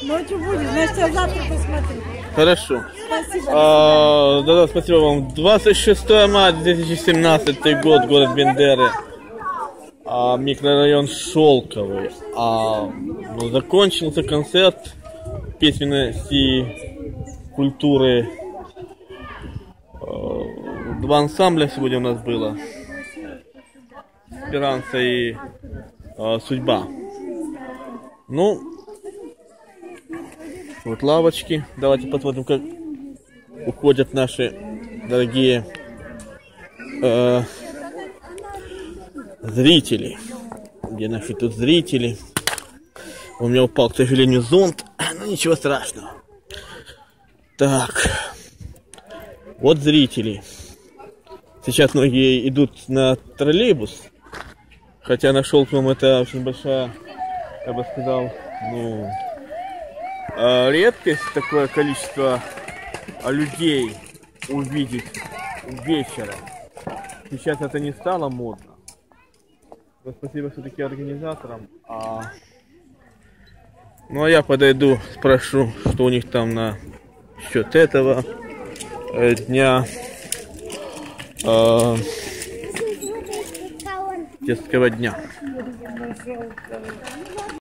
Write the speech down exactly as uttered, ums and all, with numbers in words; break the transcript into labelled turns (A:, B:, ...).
A: Ночью будет, значит, я завтра посмотрю.
B: Хорошо.
A: Спасибо.
B: А, да, да, спасибо вам. двадцать шестое мая две тысячи семнадцатый год, город Бендеры. А, микрорайон Шелковый. А, ну, закончился концерт песенности культуры. А, два ансамбля сегодня у нас было. Спиранца и а, Судьба. Ну, вот лавочки. Давайте посмотрим, как уходят наши дорогие э, зрители. Где наши тут зрители? У меня упал, к сожалению, зонт. Ну, ничего страшного. Так. Вот зрители. Сейчас многие идут на троллейбус. Хотя на Шелковом это очень большая, я бы сказал, ну, редкость, такое количество людей увидеть вечером. Сейчас это не стало модно. Но спасибо все-таки организаторам. А... Ну а я подойду, спрошу, что у них там на счет этого э, дня э, детского дня.